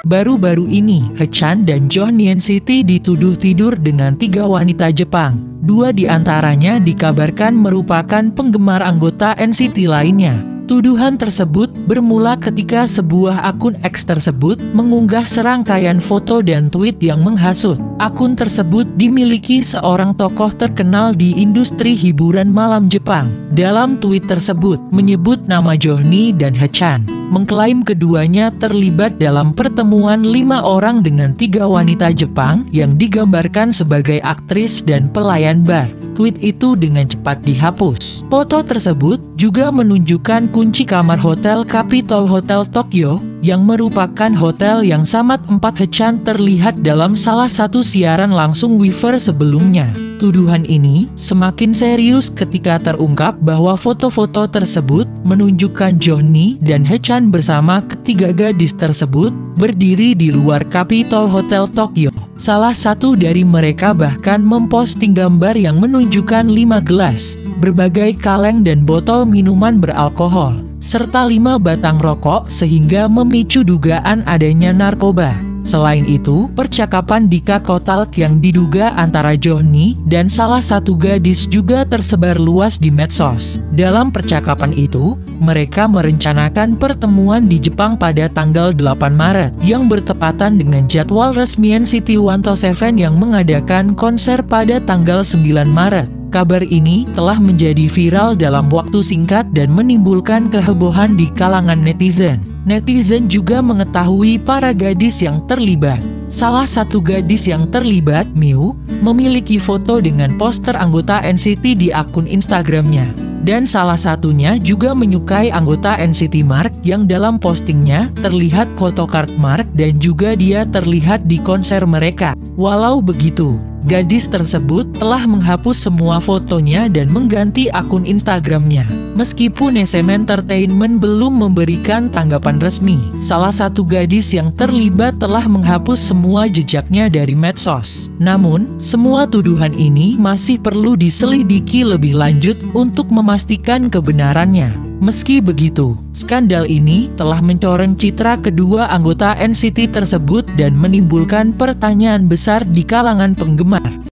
Baru-baru ini, Haechan dan Johnny NCT dituduh tidur dengan 3 wanita Jepang. 2 di antaranya dikabarkan merupakan penggemar anggota NCT lainnya. Tuduhan tersebut bermula ketika sebuah akun X tersebut mengunggah serangkaian foto dan tweet yang menghasut. Akun tersebut dimiliki seorang tokoh terkenal di industri hiburan malam Jepang. Dalam tweet tersebut, menyebut nama Johnny dan Haechan, mengklaim keduanya terlibat dalam pertemuan 5 orang dengan 3 wanita Jepang yang digambarkan sebagai aktris dan pelayan bar. Tweet itu dengan cepat dihapus. Foto tersebut juga menunjukkan kunci kamar hotel Capitol Hotel Tokyo, yang merupakan hotel yang Samad 4 Haechan terlihat dalam salah satu siaran langsung Weverse sebelumnya. Tuduhan ini semakin serius ketika terungkap bahwa foto-foto tersebut menunjukkan Johnny dan Haechan bersama ketiga gadis tersebut berdiri di luar Capitol Hotel Tokyo. Salah satu dari mereka bahkan memposting gambar yang menunjukkan 5 gelas, berbagai kaleng dan botol minuman beralkohol, serta 5 batang rokok sehingga memicu dugaan adanya narkoba. Selain itu, percakapan di Kakao yang diduga antara Johnny dan salah satu gadis juga tersebar luas di medsos. Dalam percakapan itu, mereka merencanakan pertemuan di Jepang pada tanggal 8 Maret, yang bertepatan dengan jadwal resmi NCT 127 yang mengadakan konser pada tanggal 9 Maret. Kabar ini telah menjadi viral dalam waktu singkat dan menimbulkan kehebohan di kalangan netizen. Netizen juga mengetahui para gadis yang terlibat. Salah satu gadis yang terlibat, Miu, memiliki foto dengan poster anggota NCT di akun Instagramnya. Dan salah satunya juga menyukai anggota NCT Mark yang dalam postingnya terlihat foto card Mark dan juga dia terlihat di konser mereka. Walau begitu, gadis tersebut telah menghapus semua fotonya dan mengganti akun Instagramnya. Meskipun SM Entertainment belum memberikan tanggapan resmi, salah satu gadis yang terlibat telah menghapus semua jejaknya dari medsos. Namun, semua tuduhan ini masih perlu diselidiki lebih lanjut untuk memastikan kebenarannya. Meski begitu, skandal ini telah mencoreng citra kedua anggota NCT tersebut dan menimbulkan pertanyaan besar di kalangan penggemar.